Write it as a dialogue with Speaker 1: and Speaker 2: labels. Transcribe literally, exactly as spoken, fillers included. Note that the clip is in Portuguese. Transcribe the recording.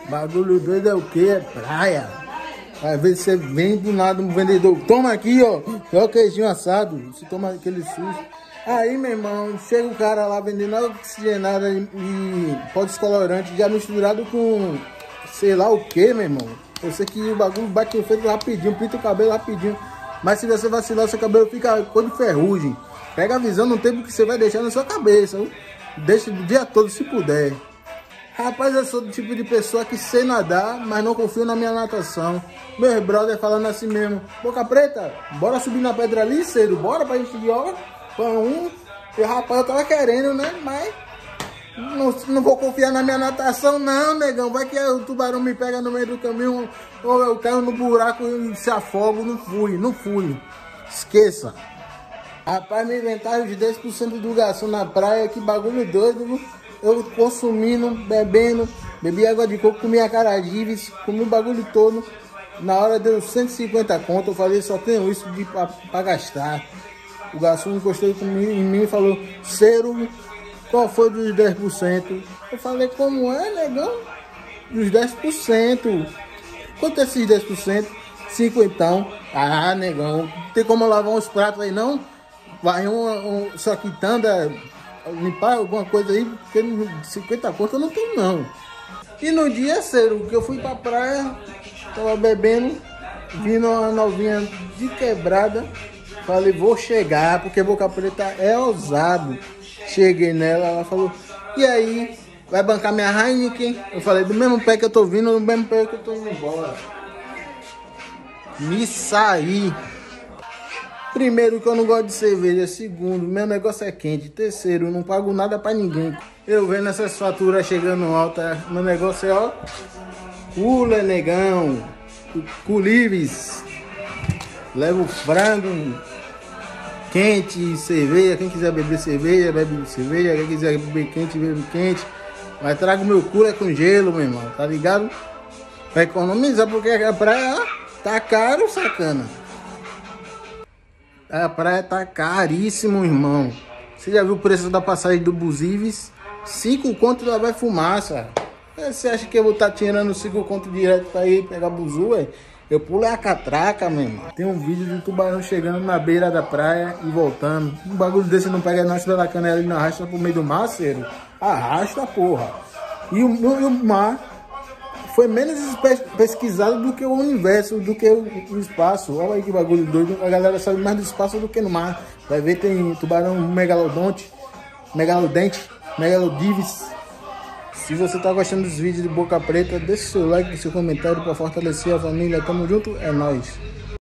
Speaker 1: Bagulho doido é o quê? É praia. Às vezes você vem do nada um vendedor, toma aqui, ó, é o queijinho assado, você toma aquele susto. Aí, meu irmão, chega o cara lá vendendo água oxigenada e, e pó descolorante já misturado com sei lá o que, meu irmão. Eu sei que o bagulho bate feito rapidinho, pinta o cabelo rapidinho. Mas se você vacilar, seu cabelo fica cor de ferrugem. Pega a visão no tempo que você vai deixar na sua cabeça. Viu? Deixa o dia todo se puder. Rapaz, eu sou do tipo de pessoa que sei nadar, mas não confio na minha natação. Meus brother falando assim mesmo: Boca Preta, bora subir na pedra ali cedo, bora pra gente jogar. Foi um. E rapaz, eu tava querendo, né? Mas não, não vou confiar na minha natação, não, negão. Vai que o tubarão me pega no meio do caminho, ou eu caio no buraco e se afogo. Não fui, não fui. Esqueça. Rapaz, me inventaram de dez por cento do garçom na praia, que bagulho doido, viu? Eu consumindo, bebendo, bebi água de coco, comi acarajivas, comi o bagulho todo. Na hora deu cento e cinquenta conto, eu falei, só tenho isso de, pra, pra gastar. O garçom encostou comigo, em mim e falou: Cero, qual foi dos dez por cento? Eu falei: como é, negão? Dos dez por cento. Quanto é esses dez por cento? cinco então. Ah, negão, tem como eu lavar uns pratos aí não? Vai um, um só quitanda, limpar alguma coisa aí, porque cinquenta conto eu não tenho não. E no dia cedo que eu fui pra praia, tava bebendo, vindo uma novinha de quebrada, falei: vou chegar, porque Boca Preta é ousado. Cheguei nela, ela falou: e aí, vai bancar minha Heineken? Eu falei: do mesmo pé que eu tô vindo, do mesmo pé que eu tô indo embora. Me saí. Primeiro, que eu não gosto de cerveja. Segundo, meu negócio é quente. Terceiro, não pago nada pra ninguém. Eu vendo essas faturas chegando alta, meu negócio é, ó, cooler, negão, culivres. Levo frango quente, cerveja. Quem quiser beber cerveja, bebe cerveja. Quem quiser beber quente, bebe quente. Mas trago meu cooler com gelo, meu irmão, tá ligado? Pra economizar, porque a praia tá caro, sacana. A praia tá caríssimo, irmão. Você já viu o preço da passagem do Buzives? cinco conto lá vai fumaça. Você acha que eu vou estar tá tirando cinco conto direto pra ir pegar buzu, ué? Eu pulo é a catraca, meu irmão. Tem um vídeo do tubarão chegando na beira da praia e voltando. Um bagulho desse não pega nós pela canela e não arrasta pro meio do mar, sério. Arrasta, porra. E o, o mar foi menos pesquisado do que o universo, do que o espaço. Olha aí que bagulho doido. A galera sabe mais do espaço do que no mar. Vai ver, tem tubarão megalodonte, megalodente, megalodives. Se você tá gostando dos vídeos de Boca Preta, deixa seu like e seu comentário para fortalecer a família. Tamo junto, é nóis.